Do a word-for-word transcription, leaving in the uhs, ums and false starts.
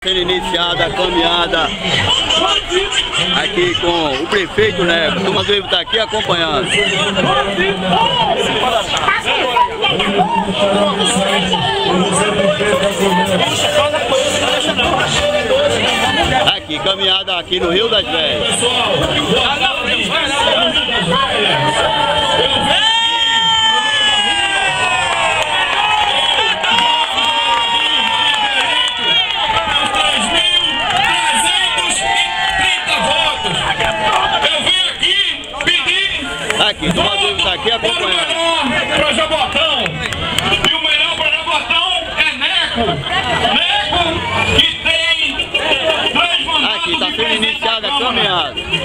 sendo iniciada a caminhada aqui com o prefeito Neco. O Mazuíno está aqui acompanhando. Aqui, caminhada aqui no Rio das Velhas. Aqui, o Mazuíno está aqui acompanhando. Para Jabotão. E o melhor para Jabotão é Neco. Neco que tem três mandatos. Aqui, está sendo iniciada a caminhada.